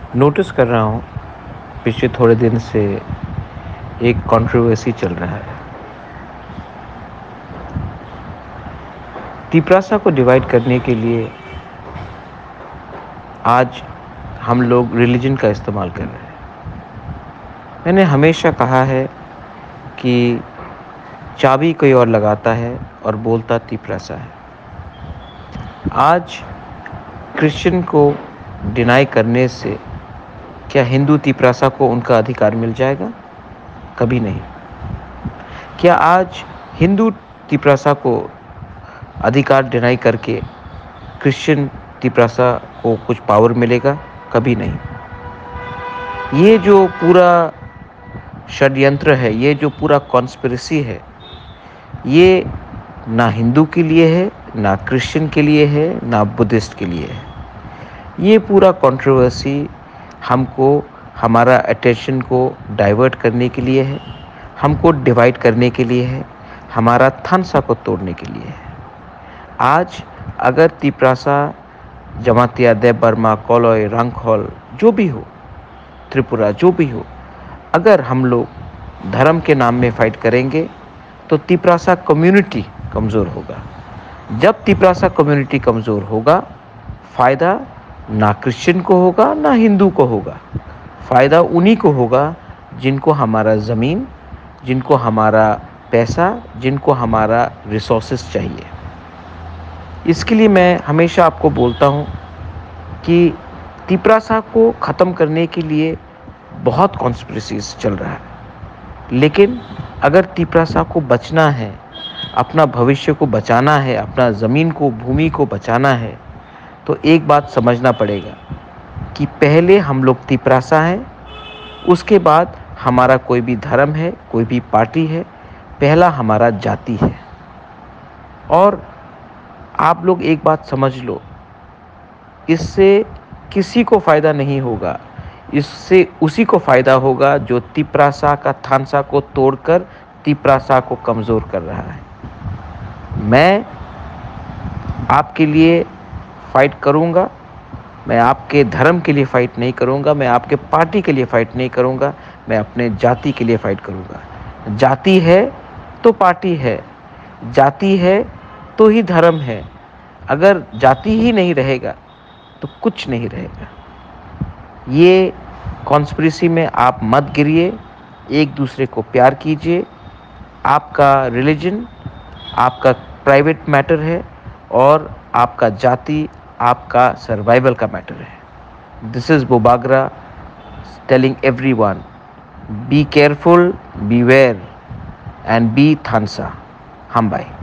Notice कर रहा हूँ पिछले थोड़े दिन से एक कंट्रोवर्सी चल रहा है। तिपरासा को डिवाइड करने के लिए आज हम लोग रिलीजन का इस्तेमाल कर रहे हैं। मैंने हमेशा कहा है कि चाबी कोई और लगाता है और बोलता तिपरासा है। आज क्रिश्चियन को डिनाई करने से क्या हिंदू तिपरासा को उनका अधिकार मिल जाएगा? कभी नहीं। क्या आज हिंदू तिपरासा को अधिकार डिनाई करके क्रिश्चियन तिपरासा को कुछ पावर मिलेगा? कभी नहीं। ये जो पूरा षड्यंत्र है, ये जो पूरा कॉन्स्पिरेसी है, ये ना हिंदू के लिए है, ना क्रिश्चियन के लिए है, ना बुद्धिस्ट के लिए है। ये पूरा कंट्रोवर्सी हमको हमारा अटेंशन को डाइवर्ट करने के लिए है, हमको डिवाइड करने के लिए है, हमारा थानसा को तोड़ने के लिए है। आज अगर तिपरासा, जमातिया, देव बर्मा, कोलोय, रंगखोल, जो भी हो, त्रिपुरा, जो भी हो, अगर हम लोग धर्म के नाम में फाइट करेंगे तो तिपरासा कम्युनिटी कमज़ोर होगा। जब तिपरासा कम्युनिटी कमज़ोर होगा, फ़ायदा ना क्रिश्चियन को होगा ना हिंदू को होगा। फ़ायदा उन्हीं को होगा जिनको हमारा ज़मीन, जिनको हमारा पैसा, जिनको हमारा रिसोर्सेस चाहिए। इसके लिए मैं हमेशा आपको बोलता हूँ कि तिपरासा को ख़त्म करने के लिए बहुत कॉन्स्पिरेसीज चल रहा है, लेकिन अगर तिपरासा को बचना है, अपना भविष्य को बचाना है, अपना ज़मीन को, भूमि को बचाना है, तो एक बात समझना पड़ेगा कि पहले हम लोग तिपरासा हैं, उसके बाद हमारा कोई भी धर्म है, कोई भी पार्टी है, पहला हमारा जाति है। और आप लोग एक बात समझ लो, इससे किसी को फ़ायदा नहीं होगा। इससे उसी को फ़ायदा होगा जो तिपरासा का थानसा को तोड़कर तिपरासा को कमज़ोर कर रहा है। मैं आपके लिए फ़ाइट करूँगा, मैं आपके धर्म के लिए फ़ाइट नहीं करूँगा, मैं आपके पार्टी के लिए फ़ाइट नहीं करूँगा, मैं अपने जाति के लिए फ़ाइट करूँगा। जाति है तो पार्टी है, जाति है तो ही धर्म है। अगर जाति ही नहीं रहेगा तो कुछ नहीं रहेगा। ये कॉन्स्पिरेसी में आप मत गिरिए, एक दूसरे को प्यार कीजिए। आपका रिलीजन आपका प्राइवेट मैटर है और आपका जाति आपका सर्वाइवल का मैटर है। This is Bobagra telling everyone, be careful, beware and be Thansa. हम बाय।